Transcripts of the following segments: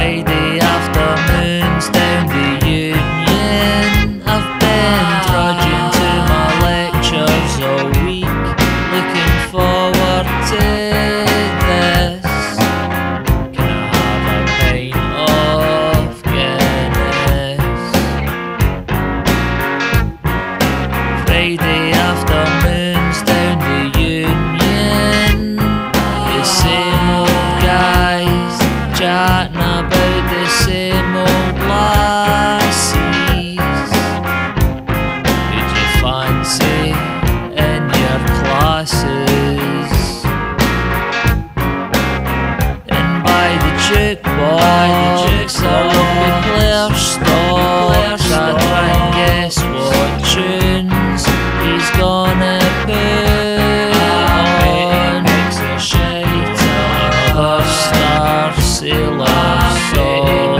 Friday afternoons down the Union. I've been trudging to my lectures all week, looking forward to this. Can I have a pint of Guinness? Friday afternoons down the Union, the same old guys chatting about the same old lassies. Who'd you fancy in your classes? And by the jukebox, I'll be Claire Stocks. I try and guess what tunes he's gonna put on. Another Star Sailor song.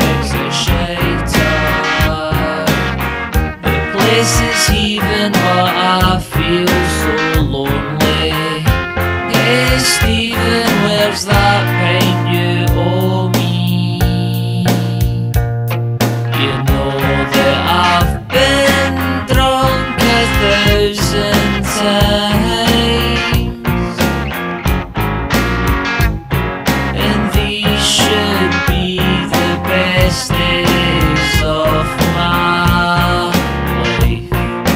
The place is heaving, but I feel so lonely. Hey Stephen, where's that pint you owe me? You know that I've been drunk 1,000 times, and these should be the best days of my life.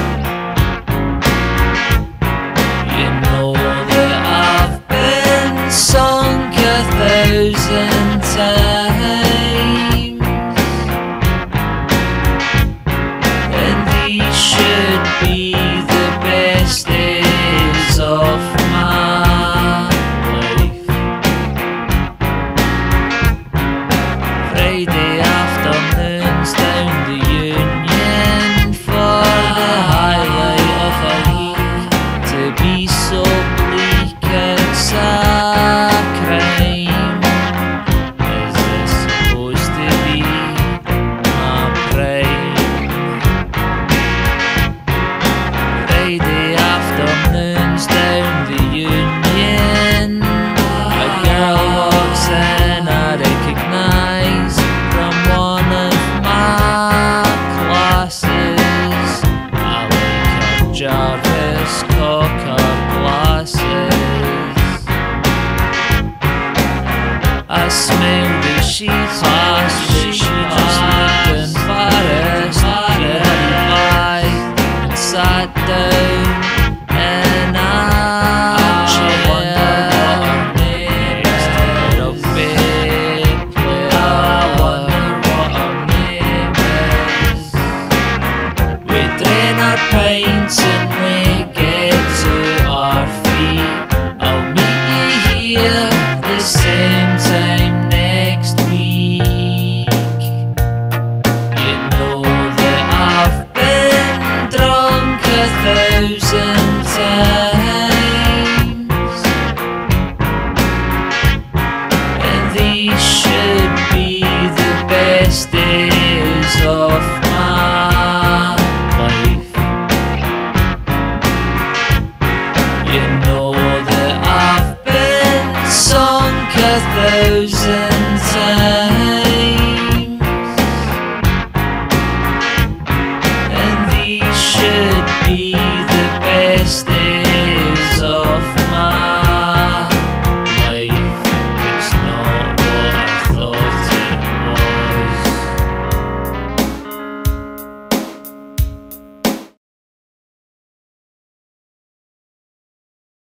You know that I've been sunk 1,000 times, and these should be the best days of my life. Friday afternoons down the Union for the highlight of a week. To be so bleak, it's a crime. Is this supposed to be my prime? Friday afternoons down the Union, a girl walks in I recognise from one of my classes. I like her Jarvis Cocker glasses. I smelled as she passed, but she just looked embarrassed. She hurried by and sat down in a chair next to the rugby player. I wonder what her name is. We drain our pints and we get to our feet. I'll meet you here the same time next week. You know that I've been drunk 1,000 times, and these